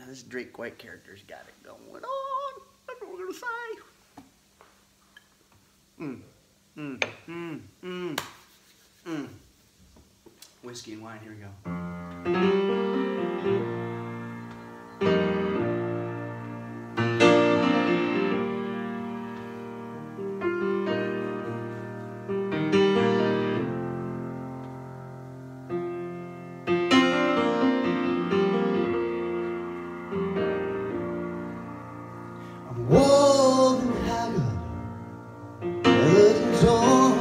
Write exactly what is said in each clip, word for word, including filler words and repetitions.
Now this Drake White character's got it going on. That's what we're gonna say. Mmm, mmm, mmm, mmm, mmm. Whiskey and wine, here we go. Worn and haggard, hurt and torn,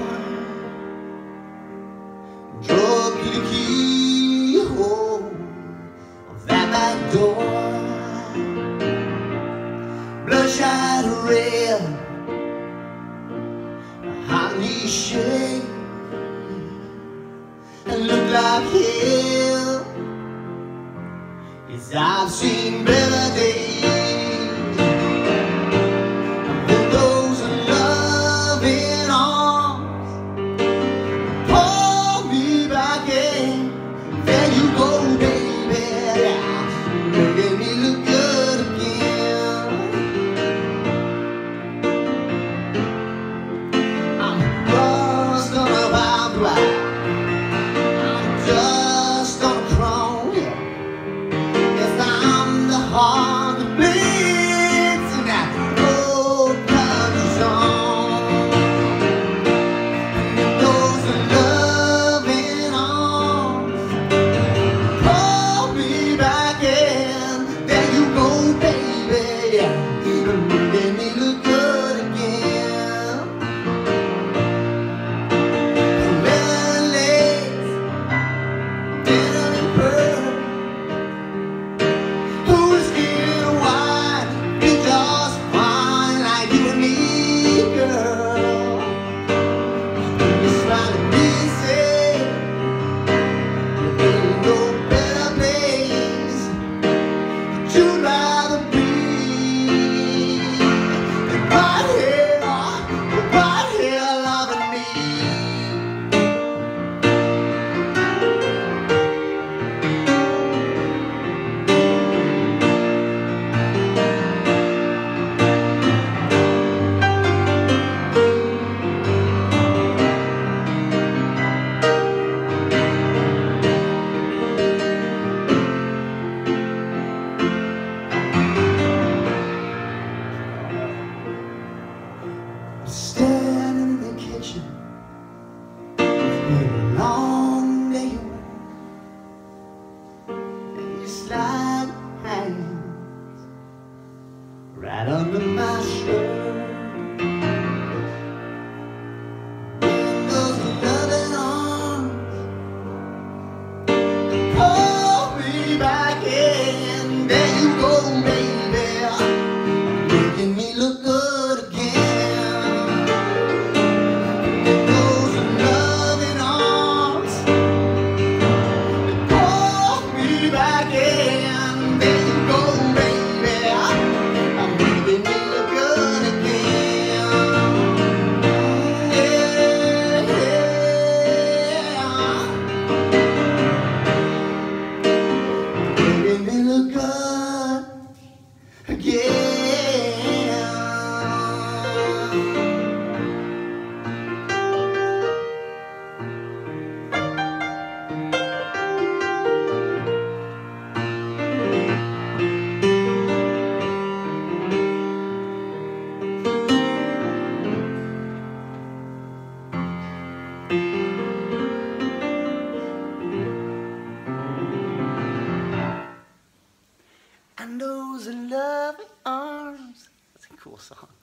drug to the keyhole of that back door, bloodshot red, honey shade, and look like hell. Yes, I've seen better days. Standing in the kitchen, it's been a long day and you slide hands right under my shirt. And those loving arms pull me back in. There you go, baby, making me look good again. And those loving arms. That's a cool song.